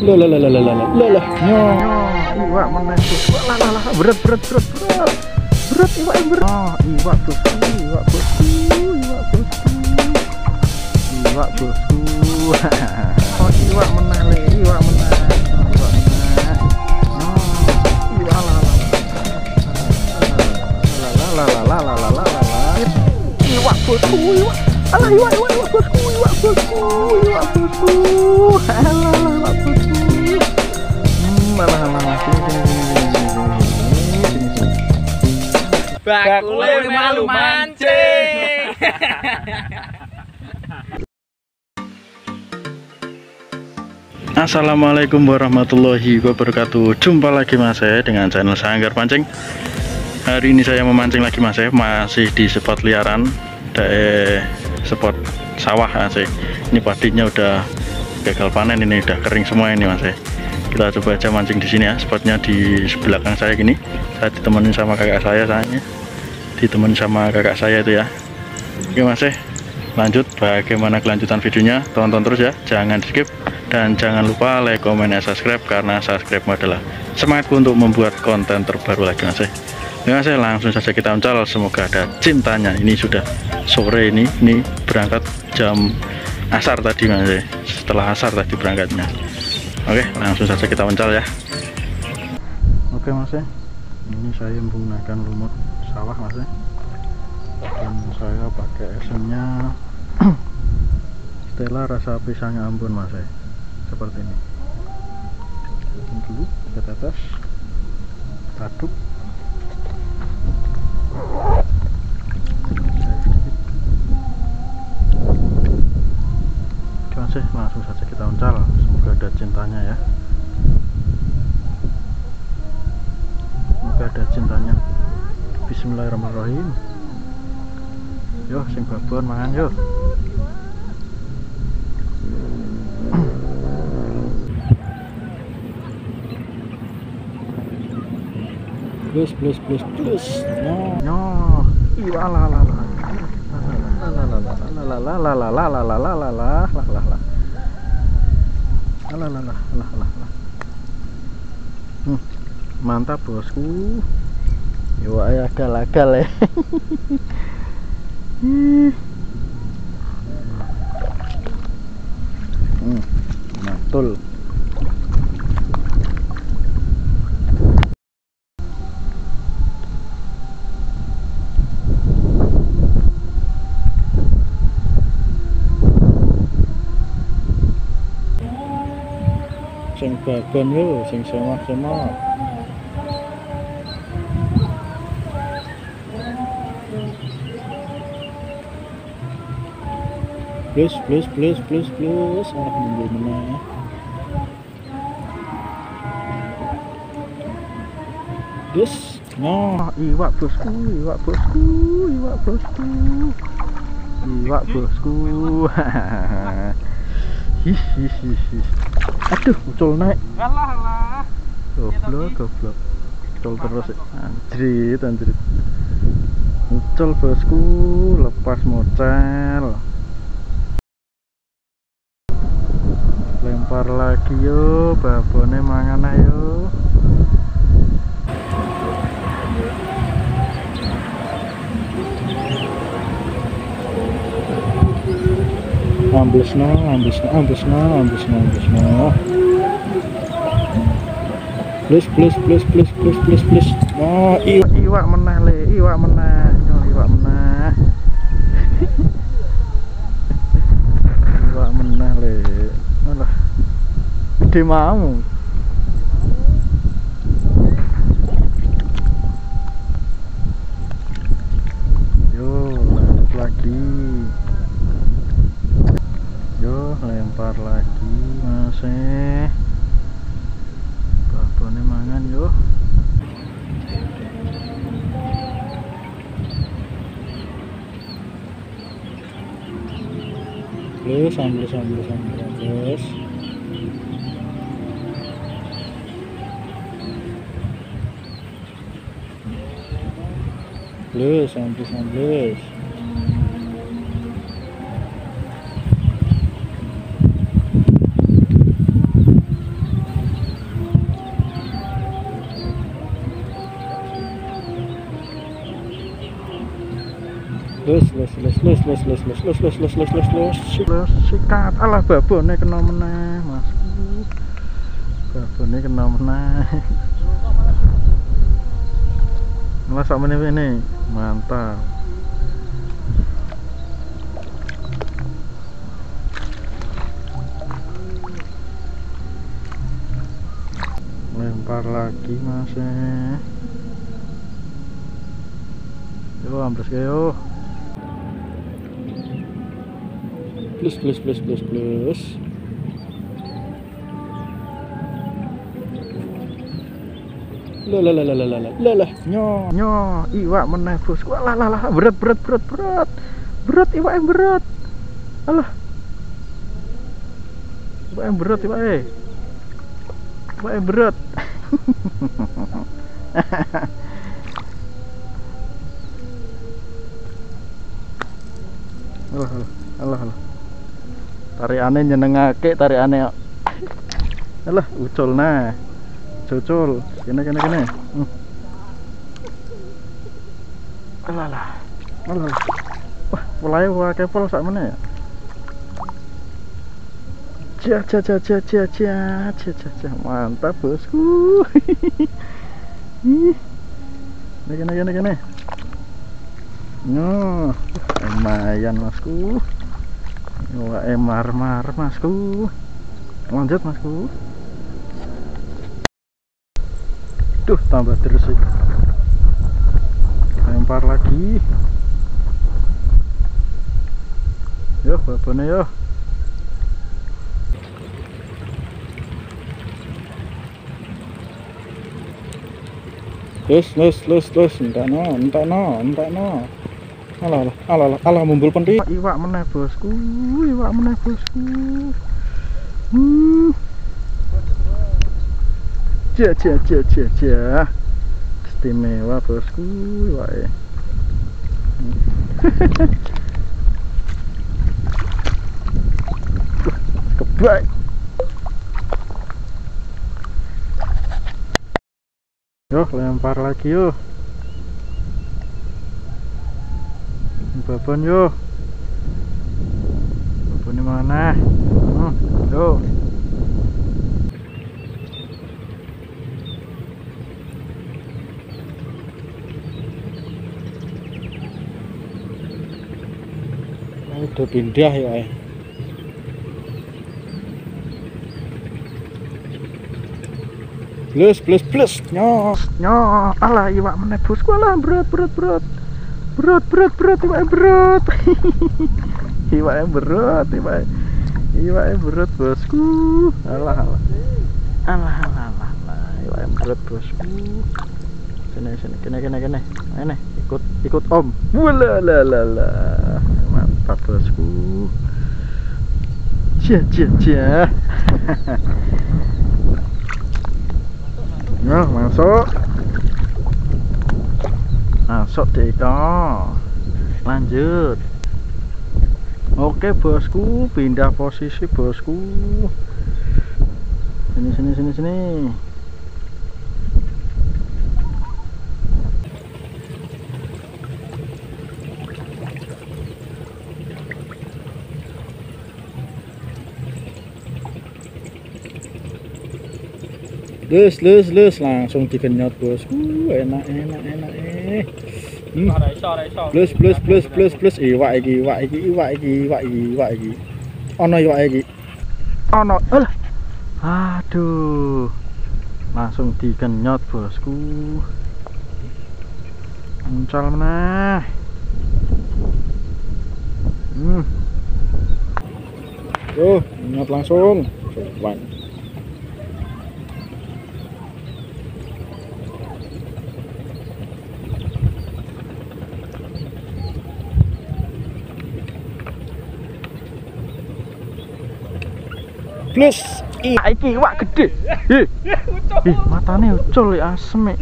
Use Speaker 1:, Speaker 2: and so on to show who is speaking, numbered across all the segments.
Speaker 1: Lah. Nyo, iwak meneh. Lah. Berat. Berat iwak yang berat. Oh, iwak bosku. Oh, iwak meneh le, iwak meneh. Iwak bosku, iwak. Alah, iwak bosku. Iwak bosku. Alah, bosku. Sini.
Speaker 2: Bakule malu mancing.
Speaker 1: Assalamualaikum warahmatullahi wabarakatuh. Jumpa lagi Mas dengan channel Sanggar Pancing. Hari ini saya memancing lagi Mas, masih di spot liaran, spot sawah Mas. Ini padinya udah gagal panen, ini udah kering semua ini Mas. Kita coba aja mancing di sini ya. Spotnya di belakang saya gini. Saya ditemenin sama kakak saya, ditemenin sama kakak saya itu ya. Oke Mas, lanjut bagaimana kelanjutan videonya, tonton terus ya, jangan di skip. Dan jangan lupa like, komen, dan subscribe, karena subscribe adalah semangatku untuk membuat konten terbaru lagi Mas. Ya Mas, langsung saja kita uncal, semoga ada cintanya. Ini sudah sore, ini berangkat jam asar tadi Mas, setelah asar tadi berangkatnya. Oke, langsung saja kita uncal ya. Oke Mas, ini saya menggunakan lumut sawah Mas, dan saya pakai esennya Stella rasa pisangnya ampun Mas, seperti ini. Dulu kita tetes, aduk. Oke Mas, langsung saja kita uncal, semoga ada cintanya ya. Semoga ada cintanya. Bismillahirrahmanirrahim. Yo sing babon mangan yo. Plus. No. Iwa lah. Mantap bosku. Yo ayo agal ya. Mantul. Sing babon yo, sing semak-semak. Plus. Mundur meneh. Yes. No, iwak bosku. Aduh, muncul naik.
Speaker 2: Alah.
Speaker 1: Goblok. Muncul terus. Anjrit. Muncul bosku, lepas mocel. Lempar lagi yo, babone mangan ayo. Amblesno. Plus. Oh, iwak meneh le, iwak meneh. Iwak meneh le. Alah. Gede mau. Yo, lanjut lagi. Yo, lempar lagi masih. Babone mangan yo. Plus ambil. Plus ambil. sikat. Alah babone kena meneh, Masku. Babone kena meneh. Malah sak meneh ini. Mantap. Lempar lagi Mas. Yo ambles ke yo. Plus. Lah. Nyo, iwak meneh bosku. Lah, berat. Berat iwak yang berat. Alah. Iwak yang berat iwak yang berat. Alah. Tarikane nyenengake tarikane. Alah, ucul nah. Cocol, kene. Alah. Wah, polahe wae pol sak meneh ya. Mantap bosku. Kene. No, lumayan Masku. Wah, mar Masku. Lanjut Masku. Duh, tambah terus sih. Lempar lagi. Yo, babone yo. Terus, entakno. Alah mumbul penting. Iwak meneh bosku. Ja. Istimewa bosku iwake. Kebak. Yo, lempar lagi yo. Babon yo. Babon mana? Yo. Udah pindah ya. Plus. Nyo. Alah iwak meneh bosku. Alah berat. Iwak berat. Iwak berat bosku. Alah. Iwak berat bosku. Kene. Ikut Om. Walah. Mantap bosku. Ja. Nah, masuk Deko. Lanjut. Oke bosku, pindah posisi bosku. Sini. Lus langsung dikenyot bosku. Enak. Plus iwak iki. Ono iwak iki. Aduh. Langsung dikenyot bosku. Muncul meneh. Nyot langsung. Coba. Plus iki iwak gede. Matane ucul ya asem.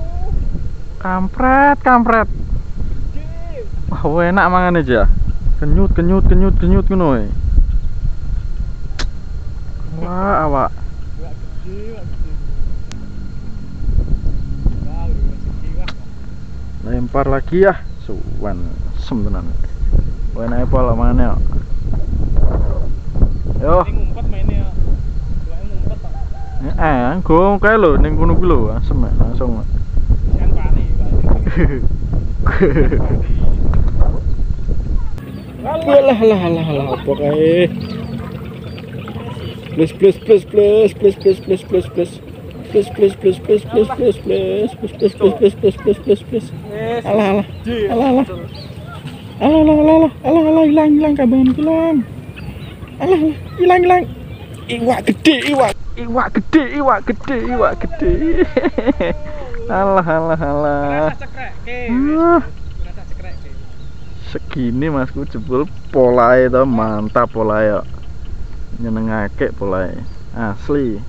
Speaker 1: Kampret. Wah, enak mangane aja. Kenyut ngono e. Wah, awak. Lempar lagi ya. Suwan asem tenan. Enake pola mana yo. Yo.
Speaker 2: Ngumpet mainnya. Soalnya ngumpet Pak.
Speaker 1: Go kae lho ning kono kuwi lho, asem langsung.
Speaker 2: Sian pari,
Speaker 1: Lah apa kae. Plus. Alah, hilang kaban hilang. Alah, hilang. Iwak gede. Alah. Segini Masku jebul polae to, mantap polae yo. Nyenengake polae. Asli.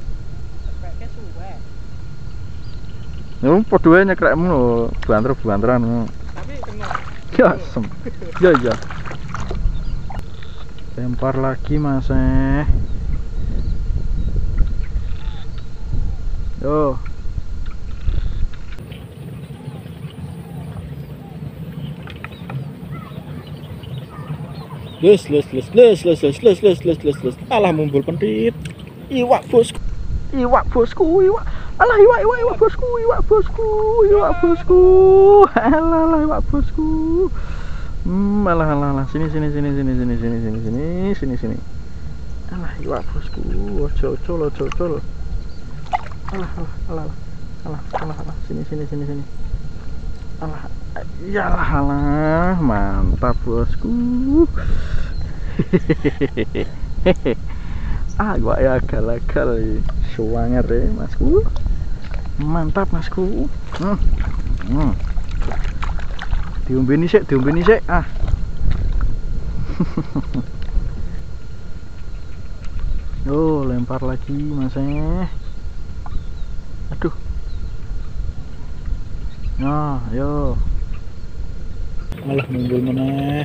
Speaker 1: Padha wae nyekrekmu lho, banter-banteran.
Speaker 2: Tapi kena.
Speaker 1: Ya, asem. Ya. Lempar lagi Mas. Yo. Les. Alah mumbul pendit. Iwak bosku. Alah iwak bosku. Alah iwak bosku. Alah. Sini. Alah iwak bosku. Ojo. Alah. Sini. Alah. Yalah, mantap bosku. Gua ya gagal suwanger Masku. Mantap Masku. Diombeni sik. Yo, lempar lagi Mas. Aduh. Nah, yo. Alah mumbul meneh.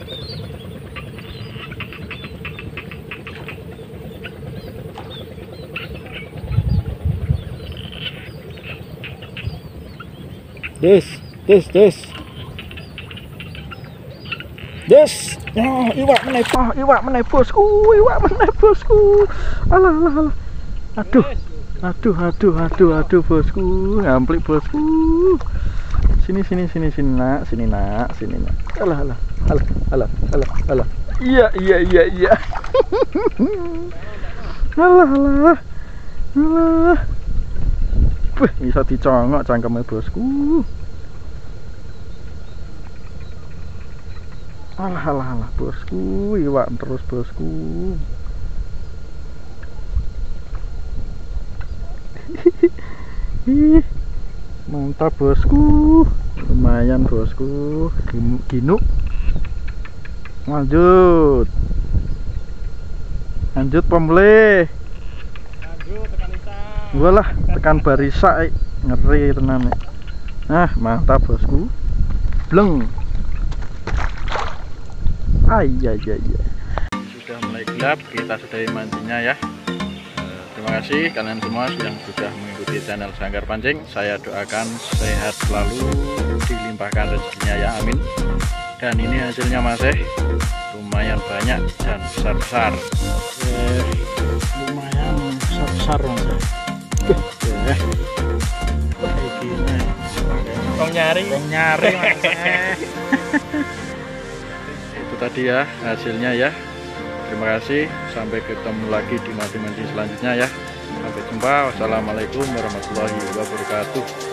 Speaker 1: Des. Iwak meneh bosku. Alah. Aduh bosku, ngamplik bosku. Sini nak. Alah. Iya. Alah. Bisa dicongok cangkeme bosku. Alah bosku, iwak terus bosku. Mantap bosku, lumayan bosku. Ginuk. Lanjut pembeli.
Speaker 2: Tekan isa.
Speaker 1: Walah, tekan barisa ngeri tenan. Mantap bosku. Bleng. Iya. Sudah mulai gelap, kita sudahi mancingnya ya. Terima kasih kalian semua yang sudah mengikuti channel Sanggar Pancing. Saya doakan sehat selalu, dilimpahkan rezekinya ya, amin. Dan ini hasilnya Mas, lumayan banyak dan besar-besar. Lumayan besar Mas.
Speaker 2: Kong nyari Mas.
Speaker 1: Itu tadi ya hasilnya ya. Terima kasih, sampai ketemu lagi di mancing-mancing selanjutnya ya. Sampai jumpa. Wassalamualaikum warahmatullahi wabarakatuh.